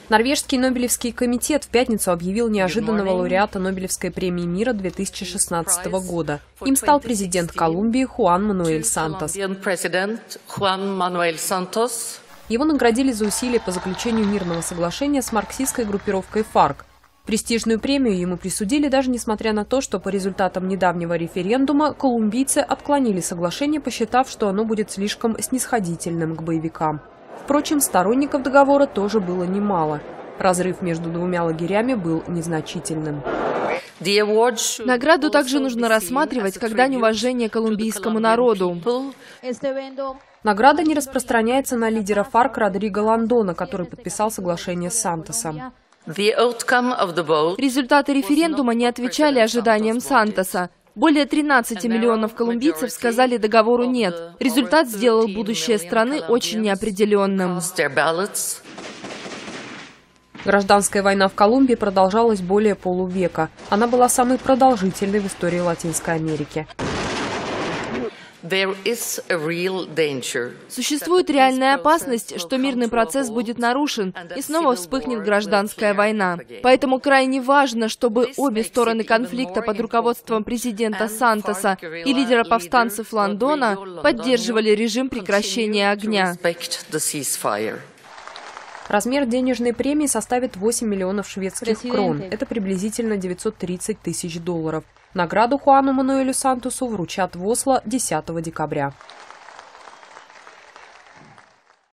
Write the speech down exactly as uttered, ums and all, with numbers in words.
Норвежский Нобелевский комитет в пятницу объявил неожиданного лауреата Нобелевской премии мира две тысячи шестнадцатого года. Им стал президент Колумбии Хуан Мануэль Сантос. Его наградили за усилия по заключению мирного соглашения с марксистской группировкой ФАРК. Престижную премию ему присудили, даже несмотря на то, что по результатам недавнего референдума колумбийцы отклонили соглашение, посчитав, что оно будет слишком снисходительным к боевикам. Впрочем, сторонников договора тоже было немало. Разрыв между двумя лагерями был незначительным. Награду также нужно рассматривать как дань уважения колумбийскому народу. Награда не распространяется на лидера ФАРК Родриго Лондона, который подписал соглашение с Сантосом. Результаты референдума не отвечали ожиданиям Сантоса. Более тринадцати миллионов колумбийцев сказали договору «нет». Результат сделал будущее страны очень неопределенным. Гражданская война в Колумбии продолжалась более полувека. Она была самой продолжительной в истории Латинской Америки. Существует реальная опасность, что мирный процесс будет нарушен и снова вспыхнет гражданская война. Поэтому крайне важно, чтобы обе стороны конфликта под руководством президента Сантоса и лидера повстанцев Лондона поддерживали режим прекращения огня. Размер денежной премии составит восемь миллионов шведских крон. Это приблизительно девятьсот тридцать тысяч долларов. Награду Хуану Мануэлю Сантосу вручат в Осло десятого декабря.